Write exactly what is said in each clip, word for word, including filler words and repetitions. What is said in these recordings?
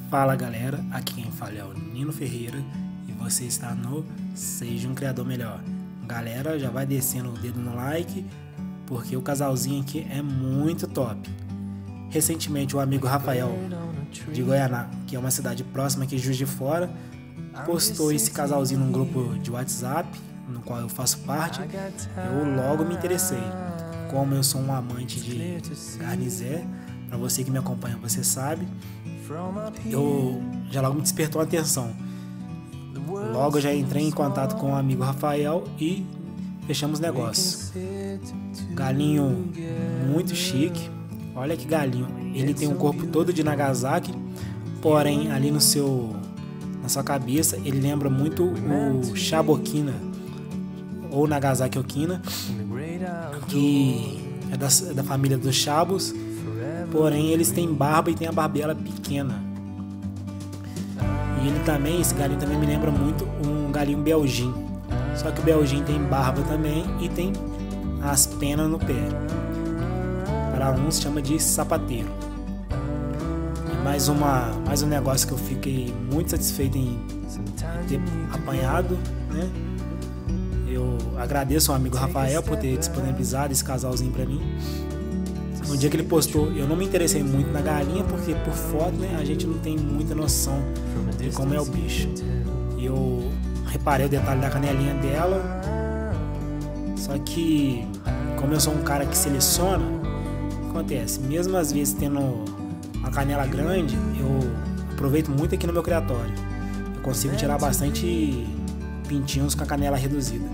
Fala galera, aqui quem fala é o Nino Ferreira e você está no Seja um Criador Melhor. Galera, já vai descendo o dedo no like porque o casalzinho aqui é muito top. Recentemente o amigo Rafael de Goianá, que é uma cidade próxima aqui de Juiz de Fora, postou esse casalzinho num grupo de WhatsApp, no qual eu faço parte. Eu logo me interessei. Como eu sou um amante de garnizé, para você que me acompanha, você sabe, eu já logo me despertou a atenção. Logo eu já entrei em contato com o amigo Rafael e fechamos negócio. Galinho muito chique. Olha que galinho. Ele tem um corpo todo de Nagasaki, porém ali no seu, na sua cabeça ele lembra muito o Shabokina ou Nagasaki Okina, que é da, da família dos Shabos. Porém eles têm barba e tem a barbela pequena. E ele também, esse galinho também me lembra muito um galinho Belgian. Só que o Belgian tem barba também e tem as penas no pé. Para uns se chama de sapateiro. E mais, uma, mais um negócio que eu fiquei muito satisfeito em ter apanhado, né? Eu agradeço ao amigo Rafael por ter disponibilizado esse casalzinho para mim. No dia que ele postou, eu não me interessei muito na galinha, porque por foto, né, a gente não tem muita noção de como é o bicho. Eu reparei o detalhe da canelinha dela, só que como eu sou um cara que seleciona, acontece, mesmo às vezes tendo uma canela grande, eu aproveito muito aqui no meu criatório. Eu consigo tirar bastante pintinhos com a canela reduzida.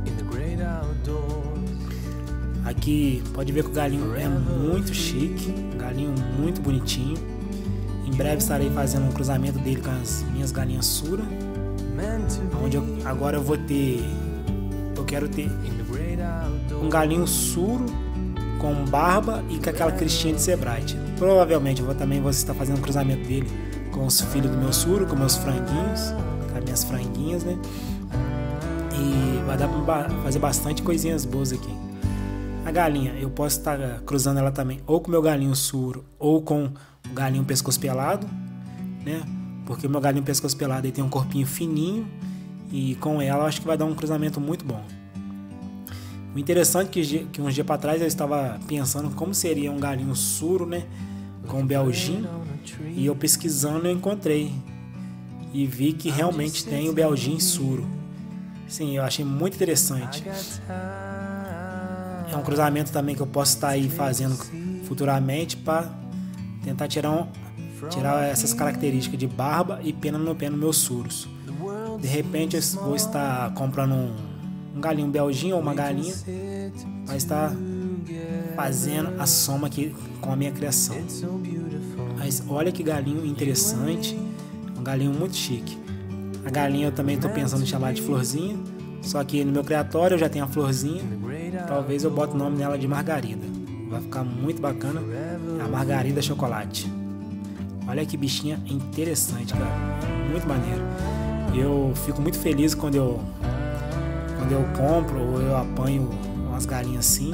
Aqui pode ver que o galinho é muito chique, um galinho muito bonitinho. Em breve estarei fazendo um cruzamento dele com as minhas galinhas Sura, onde eu, agora eu vou ter, eu quero ter um galinho Suro com barba e com aquela cristinha de Sebright. Provavelmente eu vou, também vou estar fazendo um cruzamento dele com os filhos do meu Suro, com meus franguinhos, com as minhas franguinhas, né? E vai dar para fazer bastante coisinhas boas aqui. A galinha, eu posso estar cruzando ela também ou com o meu galinho Suro ou com o galinho pescoço pelado, né? Porque o meu galinho pescoço pelado ele tem um corpinho fininho e com ela eu acho que vai dar um cruzamento muito bom. O interessante é que, que uns dias para trás eu estava pensando como seria um galinho Suro, né? Com um Belgian, e eu pesquisando eu encontrei e vi que realmente tem o Belgian Suro. Sim, eu achei muito interessante. É um cruzamento também que eu posso estar aí fazendo futuramente para tentar tirar, um, tirar essas características de barba e pena no pé nos meus suros. De repente eu vou estar comprando um, um galinho Belgian ou uma galinha para estar fazendo a soma aqui com a minha criação. Mas olha que galinho interessante, um galinho muito chique. A galinha eu também estou pensando em chamar de Florzinha, só que no meu criatório eu já tenho a Florzinha. Talvez eu bote o nome dela de Margarida. Vai ficar muito bacana. A Margarida Chocolate. Olha que bichinha interessante, cara. Muito maneiro. Eu fico muito feliz quando eu quando eu compro ou eu apanho umas galinhas assim,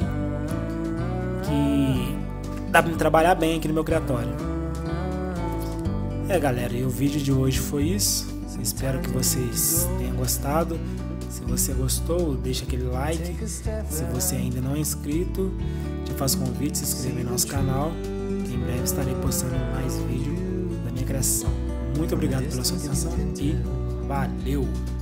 que dá pra me trabalhar bem aqui no meu criatório. É galera, e o vídeo de hoje foi isso. Espero que vocês tenham gostado. Se você gostou, deixa aquele like. Se você ainda não é inscrito, te faço convite, se inscreva no nosso canal. Em breve estarei postando mais vídeos da minha criação. Muito obrigado pela sua atenção e valeu!